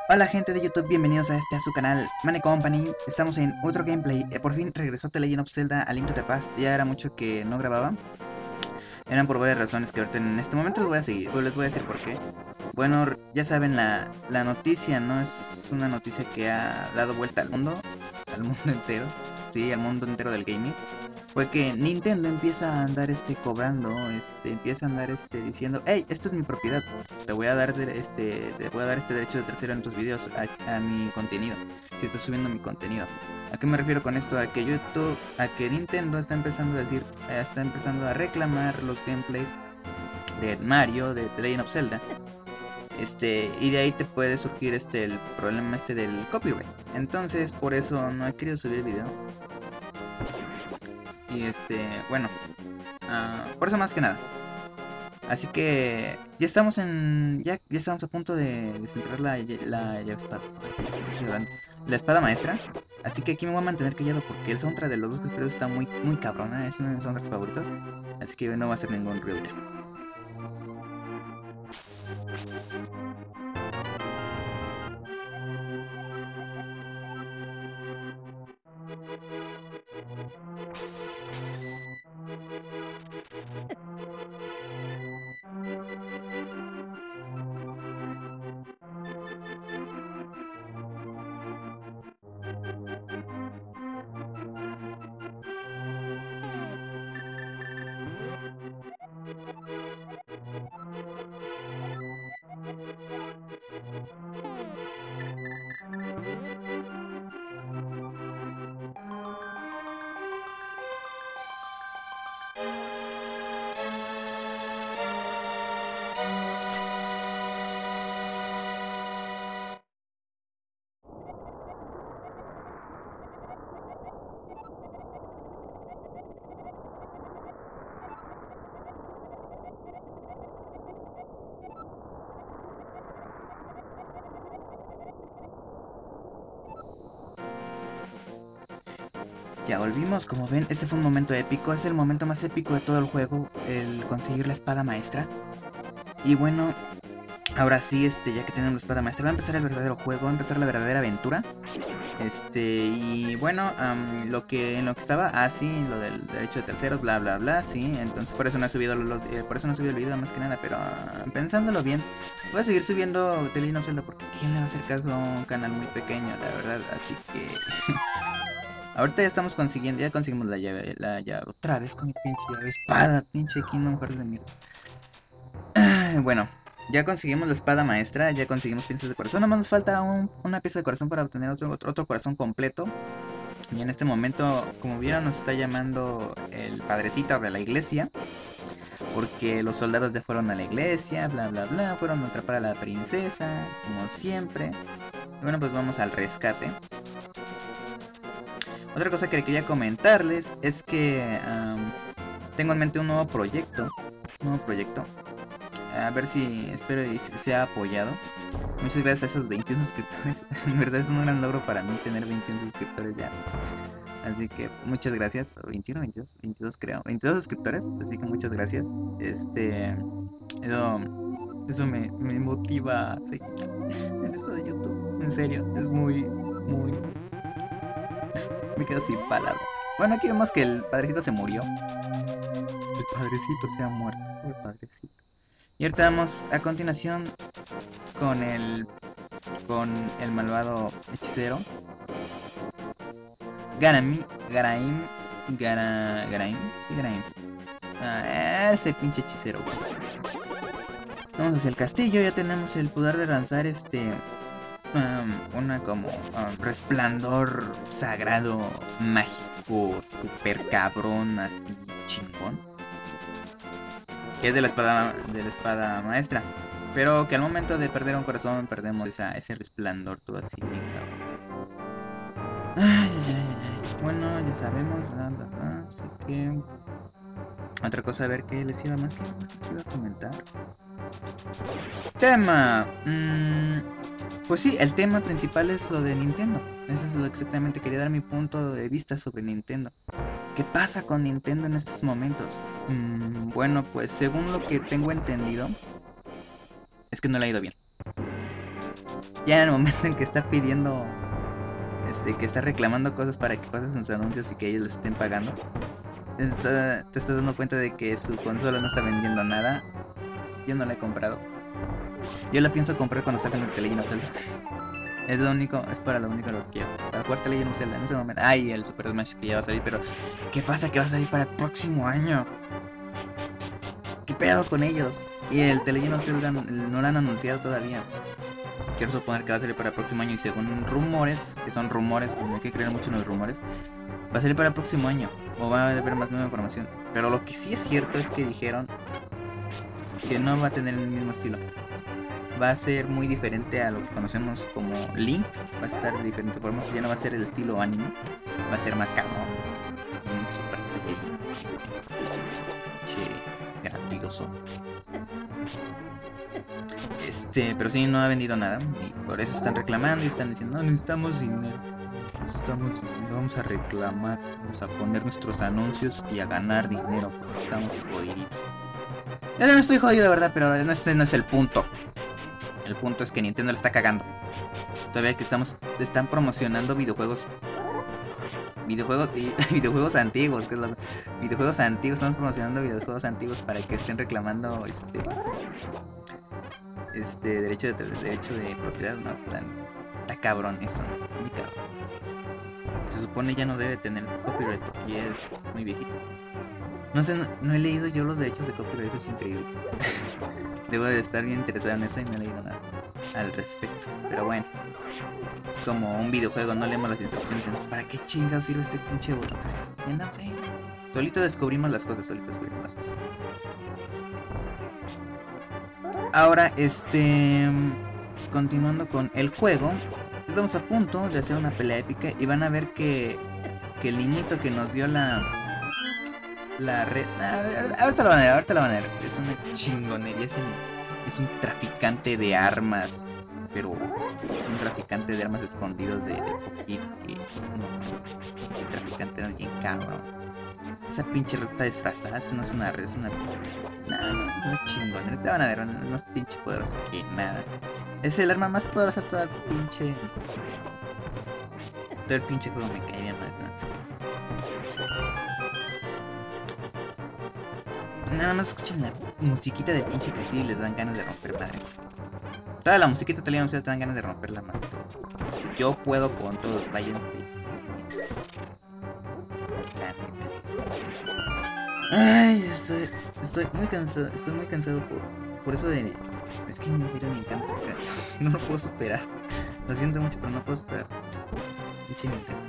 Hola gente de YouTube, bienvenidos a su canal Money Company. Estamos en otro gameplay. Por fin regresó The Legend of Zelda A Link to the Past. Ya era mucho que no grababa. Eran por varias razones que ahorita en este momento les voy a decir por qué. Bueno, ya saben la noticia, ¿no? Es una noticia que ha dado vuelta al mundo entero. Sí, al mundo entero del gaming. Fue que Nintendo empieza a andar cobrando, empieza a andar diciendo, hey, esto es mi propiedad, te voy a dar te voy a dar este derecho de tercero en tus videos a mi contenido, si estás subiendo mi contenido. ¿A qué me refiero con esto? A que YouTube, a que Nintendo está empezando a decir, está empezando a reclamar los gameplays de Mario, de The Legend of Zelda. Y de ahí te puede surgir el problema del copyright. Entonces, por eso no he querido subir video. Y bueno, por eso más que nada. Así que ya estamos ya estamos a punto de desenterrar la espada maestra. Así que aquí me voy a mantener callado porque el soundtrack de los bosques perdidos está muy cabrona, es uno de mis soundtracks favoritos. Así que no va a hacer ningún ruido ya. Ya volvimos, como ven, este fue un momento épico, es el momento más épico de todo el juego, el conseguir la espada maestra. Y bueno, ahora sí, ya que tenemos la espada maestra, va a empezar el verdadero juego, va a empezar la verdadera aventura. Y bueno, en lo que estaba, sí, lo del derecho de terceros, bla bla bla, sí, entonces por eso no he subido por eso no he subido el video más que nada, pero pensándolo bien, voy a seguir subiendo The Legend of Zelda porque quién le va a hacer caso a un canal muy pequeño, la verdad, así que ahorita ya conseguimos la llave, otra vez con mi pinche llave, espada, pinche Kingdom Hearts de mierda. Bueno, ya conseguimos la espada maestra, ya conseguimos piezas de corazón. Nada más nos falta una pieza de corazón para obtener otro corazón completo. Y en este momento, como vieron, nos está llamando el padrecito de la iglesia. Porque los soldados ya fueron a la iglesia, bla bla bla. Fueron a atrapar a la princesa, como siempre. Y bueno, pues vamos al rescate. Otra cosa que quería comentarles es que tengo en mente un nuevo proyecto. A ver si espero y sea apoyado. Muchas gracias a esos 21 suscriptores. En verdad es un gran logro para mí tener 21 suscriptores ya. Así que muchas gracias. 21, 22, 22 creo. 22 suscriptores. Así que muchas gracias. Eso me motiva a seguir en esto de YouTube. En serio, es muy. Me quedo sin palabras. Bueno, aquí vemos que el padrecito se murió. El padrecito se ha muerto. El padrecito. Y ahorita vamos a continuación con el malvado hechicero Garaim. Sí, Garaim. Ese pinche hechicero, güey. Vamos hacia el castillo, ya tenemos el poder de lanzar una como resplandor sagrado mágico super cabrón así chingón, que es de la espada maestra, pero que al momento de perder un corazón perdemos ese resplandor todo así bien cabrón. Bueno, ya sabemos, así que otra cosa, a ver qué les iba a comentar. Tema. Pues sí, el tema principal es lo de Nintendo. Eso es lo exactamente. Quería dar mi punto de vista sobre Nintendo. ¿Qué pasa con Nintendo en estos momentos? Bueno, pues según lo que tengo entendido, es que no le ha ido bien. Ya en el momento en que está pidiendo, que está reclamando cosas para que pases sus anuncios y que ellos les estén pagando, te estás dando cuenta de que su consola no está vendiendo nada. Yo no la he comprado. Yo la pienso comprar cuando sacan el The Legend of Zelda. Es lo único, es para lo único lo que quiero. Para jugar The Legend of Zelda en ese momento. Ay, el Super Smash que ya va a salir, pero ¿qué pasa? Que va a salir para el próximo año. ¿Qué pedo con ellos? Y el The Legend of Zelda no lo han anunciado todavía. Quiero suponer que va a salir para el próximo año y según rumores, que son rumores, no hay que creer mucho en los rumores, va a salir para el próximo año o va a haber más nueva información. Pero lo que sí es cierto es que dijeron que no va a tener el mismo estilo. Va a ser muy diferente a lo que conocemos como Link. Va a estar diferente por ya no va a ser el estilo anime. Va a ser más cabrón. Bien super estrella. Grandioso. Pero sí, no ha vendido nada. Y por eso están reclamando y están diciendo, no, necesitamos dinero. Vamos a reclamar. Vamos a poner nuestros anuncios y a ganar dinero porque estamos jodidos. Yo no estoy jodido de verdad, pero no es el punto. El punto es que Nintendo le está cagando. Todavía que están promocionando videojuegos y videojuegos antiguos, videojuegos antiguos, están promocionando videojuegos antiguos para que estén reclamando derecho de propiedad. No, está cabrón eso, ¿no? Muy cabrón. Se supone ya no debe tener copyright y es muy viejito. No sé, no he leído yo los derechos de copyright, es increíble. Debo de estar bien interesado en eso y no he leído nada al respecto. Pero bueno, es como un videojuego, no leemos las instrucciones. Entonces, ¿para qué chingas sirve este pinche botón? Y andamos ahí. Solito descubrimos las cosas, Ahora, continuando con el juego, estamos a punto de hacer una pelea épica y van a ver que el niñito que nos dio la red. Ahorita lo van a ver. Es una chingonería. Es un traficante de armas. Pero un traficante de armas escondidos de poquito. No, ese traficante era bien cabrón. Esa pinche red está disfrazada. Eso no es una red, es una. No chingón. Ahorita van a ver unos pinches poderosos que nada. Es el arma más poderosa de toda el pinche. Todo el pinche juego me caería mal. Nada más escuchan la musiquita de pinche castillo y les dan ganas de romper madres. Toda la musiquita italiana te dan ganas de romper la madre. Yo puedo con todos, vayan. Ay, estoy muy cansado por eso de. Es que en serio Nintendo no lo puedo superar. Lo siento mucho, pero no puedo superar. Pinche Nintendo.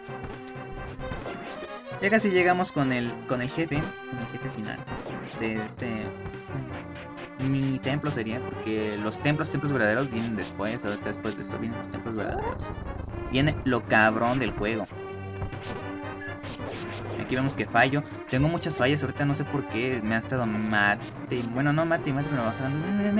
Ya casi llegamos con el jefe final de este mini templo sería, porque los templos verdaderos vienen después, ahorita después de esto vienen los templos verdaderos. Viene lo cabrón del juego. Aquí vemos que fallo. Tengo muchas fallas, ahorita no sé por qué. Me ha estado mate. Bueno, no mate, me bajando.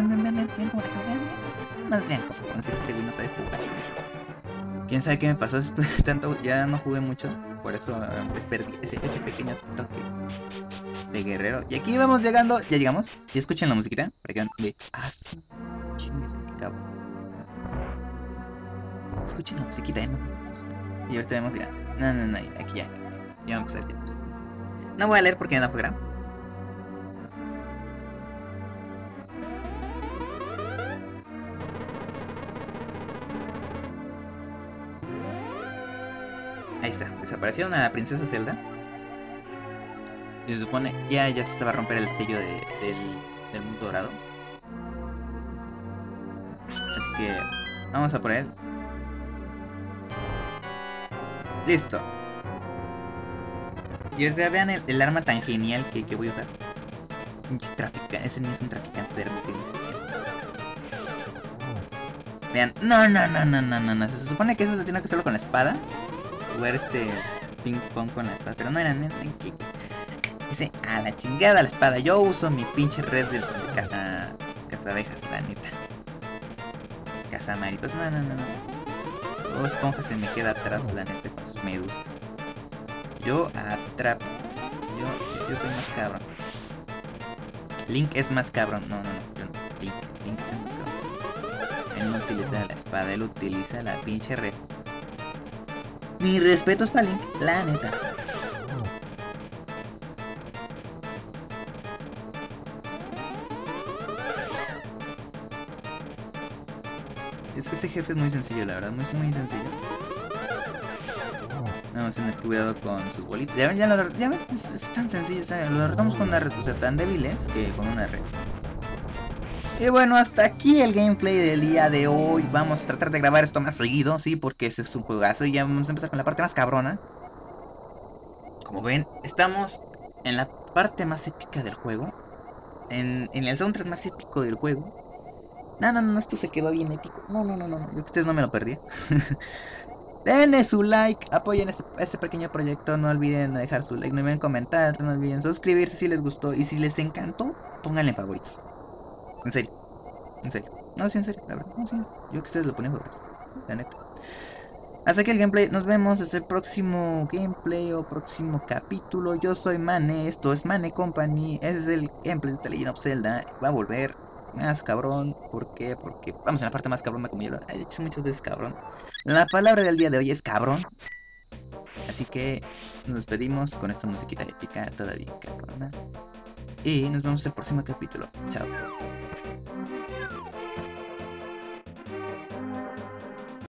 Más bien, como no sé si este güey no sabe jugar. Quién sabe qué me pasó. Tanto, ya no jugué mucho. Por eso perdí ese pequeño toque de guerrero. Y aquí vamos llegando. Ya llegamos. Y escuchen la musiquita. Para que vean. Sí. Chingues, qué cabrón. Escuchen la musiquita, ¿no? Y ahorita vemos, dirán. No. Aquí ya. Ya vamos a empezar. No voy a leer porque no fue grave. Ahí está, desapareció una princesa Zelda. Y se supone ya se va a romper el sello del mundo dorado. Así que vamos a por él. Listo. Y vean el arma tan genial que voy a usar. Pinche traficante, ese niño es un traficante de armas. Vean, no. Se supone que eso se tiene que hacerlo con la espada. Jugar ping pong con la espada, pero no eran dice a la chingada la espada. Yo uso mi pinche red de caza abejas, la neta. Caza mariposas, no. Esponja se me queda atrás, la neta, con sus medusas. Yo atrapo. Yo soy más cabrón. Link es más cabrón. No. Link es más cabrón. Él no utiliza la espada, él utiliza la pinche red. Mis respetos para Link, la neta. Es que este jefe es muy sencillo, la verdad, muy sencillo. Vamos a tener cuidado con sus bolitas. Ya ven, es tan sencillo, o sea, lo derrotamos con una red, o sea, tan débiles que con una red. Y bueno, hasta aquí el gameplay del día de hoy. Vamos a tratar de grabar esto más seguido, sí, porque este es un juegazo. Y ya vamos a empezar con la parte más cabrona. Como ven, estamos en la parte más épica del juego. En el soundtrack más épico del juego. No, esto se quedó bien épico. No, yo que ustedes no me lo perdí. Denle su like, apoyen este pequeño proyecto, no olviden dejar su like, no olviden comentar, no olviden suscribirse si les gustó y si les encantó, pónganle favoritos. En serio, en serio. No, sí, en serio, la verdad, no, sí. Yo que ustedes lo ponen favoritos, la neta. Hasta aquí el gameplay, nos vemos hasta el próximo gameplay o próximo capítulo. Yo soy Mane, esto es Mane Company, ese es el gameplay de The Legend of Zelda. Va a volver más cabrón, ¿por qué? Porque vamos a la parte más cabrona, como ya lo he dicho muchas veces, cabrón. La palabra del día de hoy es cabrón. Así que nos despedimos con esta musiquita épica todavía cabrona. Y nos vemos en el próximo capítulo. Chao.